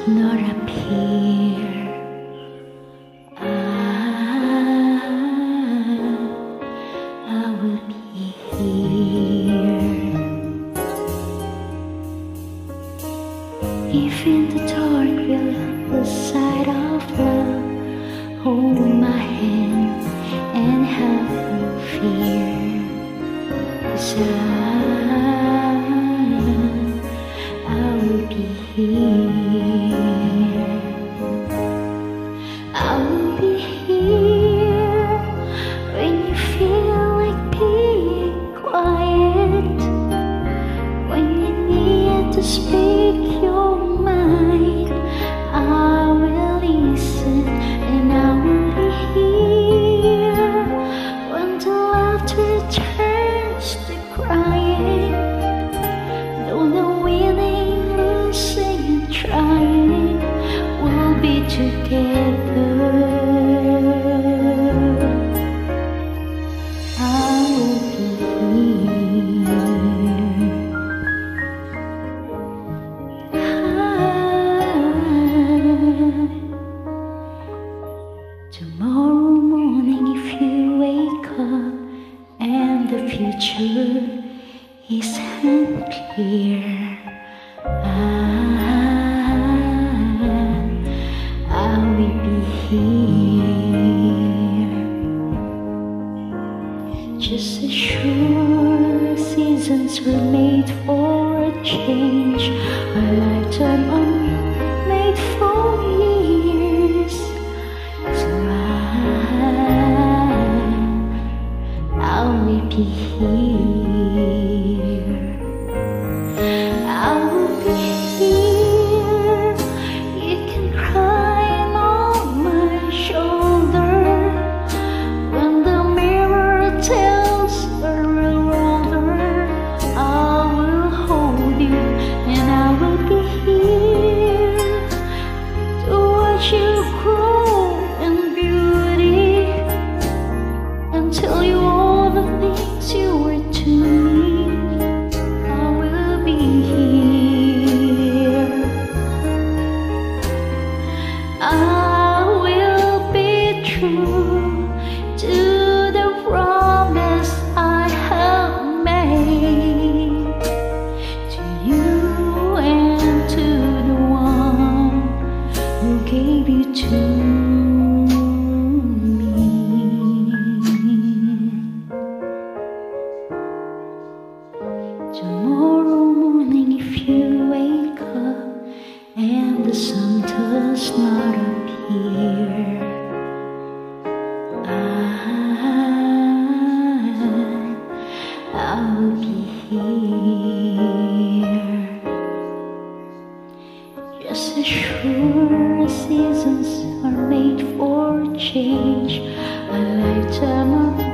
not appear. I will be here. If in the dark we'll lose sight of love, hold my hand and have no fear. 'Cause I will be here. I will be here when you feel like being quiet, when you need to speak your mind. I will listen and I will be here when the laughter turns to crying. Though the winning, losing and trying, we'll be together. I will be here. Tomorrow morning, if you wake up and the future isn't clear, I will be here. Just as sure seasons were made for a change, a lifetime made for years. So I will be here. I will be here. You can cry on my shoulder when the mirror tells you're older. I will hold you and I will be here to watch you grow in beauty and tell you all the things you were to me. I will be here. I will be true to the promise I have made to you and to the one who gave you to me. Tomorrow morning, if you wake up and the sun does not appear, I'll be here. Just as sure seasons are made for change, a lifetime of